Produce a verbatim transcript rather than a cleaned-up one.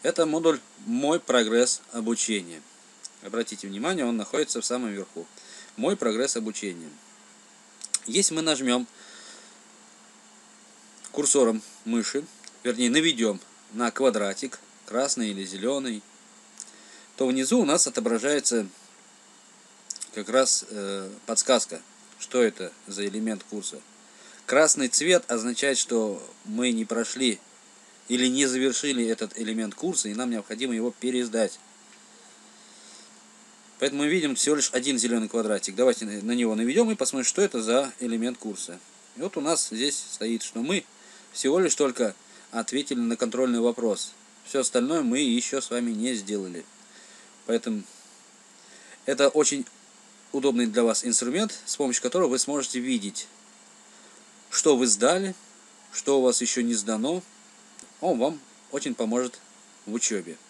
Это модуль «Мой прогресс обучения». Обратите внимание, он находится в самом верху. «Мой прогресс обучения». Если мы нажмем курсором мыши, вернее наведем на квадратик, красный или зеленый, то внизу у нас отображается как раз э, подсказка, что это за элемент курса. Красный цвет означает, что мы не прошли или не завершили этот элемент курса, и нам необходимо его пересдать. Поэтому мы видим всего лишь один зеленый квадратик. Давайте на него наведем и посмотрим, что это за элемент курса. И вот у нас здесь стоит, что мы всего лишь только ответили на контрольный вопрос. Все остальное мы еще с вами не сделали. Поэтому это очень удобный для вас инструмент, с помощью которого вы сможете видеть, что вы сдали, что у вас еще не сдано. Он вам очень поможет в учебе.